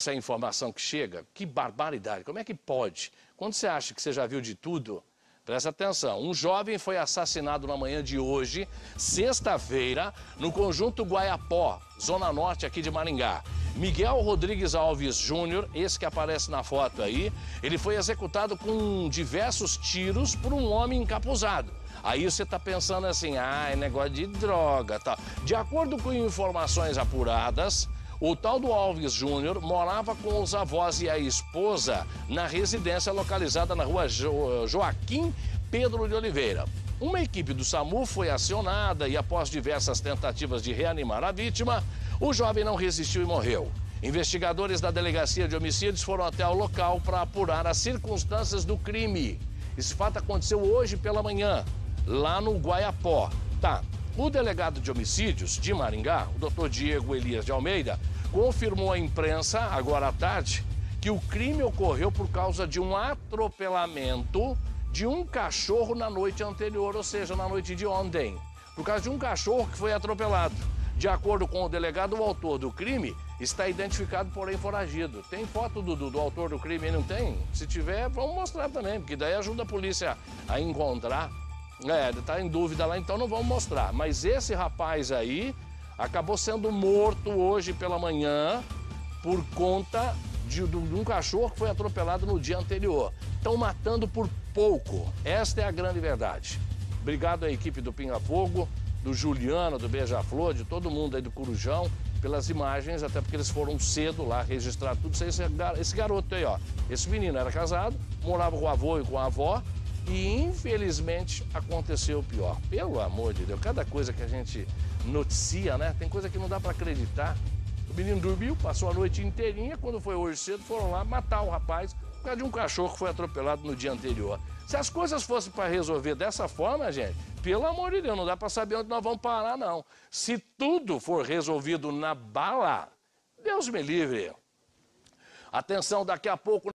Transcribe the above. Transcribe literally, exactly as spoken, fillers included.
Essa informação que chega, que barbaridade, como é que pode? Quando você acha que você já viu de tudo, presta atenção. Um jovem foi assassinado na manhã de hoje, sexta-feira, no conjunto Guaiapó, zona norte aqui de Maringá. Miguel Rodrigues Alves Júnior, esse que aparece na foto aí, ele foi executado com diversos tiros por um homem encapuzado. Aí você está pensando assim, ah, é negócio de droga, tá? De acordo com informações apuradas, o tal do Alves Júnior morava com os avós e a esposa na residência localizada na rua jo Joaquim Pedro de Oliveira. Uma equipe do SAMU foi acionada e, após diversas tentativas de reanimar a vítima, o jovem não resistiu e morreu. Investigadores da Delegacia de Homicídios foram até o local para apurar as circunstâncias do crime. Esse fato aconteceu hoje pela manhã, lá no Guaiapó. Tá. O delegado de homicídios de Maringá, o doutor Diego Elias de Almeida, confirmou à imprensa, agora à tarde, que o crime ocorreu por causa de um atropelamento de um cachorro na noite anterior, ou seja, na noite de ontem. Por causa de um cachorro que foi atropelado. De acordo com o delegado, o autor do crime está identificado, porém foragido. Tem foto do, do, do autor do crime, não tem? Se tiver, vamos mostrar também, porque daí ajuda a polícia a encontrar. É, tá em dúvida lá, então não vamos mostrar. Mas esse rapaz aí acabou sendo morto hoje pela manhã por conta de, de um cachorro que foi atropelado no dia anterior. Estão matando por pouco. Esta é a grande verdade. Obrigado à equipe do Pinga Fogo, do Juliano, do Beija-Flor, de todo mundo aí do Corujão, pelas imagens, até porque eles foram cedo lá registrar tudo. Esse, esse garoto aí, ó. Esse menino era casado, morava com o avô e com a avó. E, infelizmente, aconteceu o pior. Pelo amor de Deus, cada coisa que a gente noticia, né? Tem coisa que não dá para acreditar. O menino dormiu, passou a noite inteirinha, quando foi hoje cedo, foram lá matar o rapaz por causa de um cachorro que foi atropelado no dia anterior. Se as coisas fossem para resolver dessa forma, gente, pelo amor de Deus, não dá para saber onde nós vamos parar, não. Se tudo for resolvido na bala, Deus me livre. Atenção, daqui a pouco...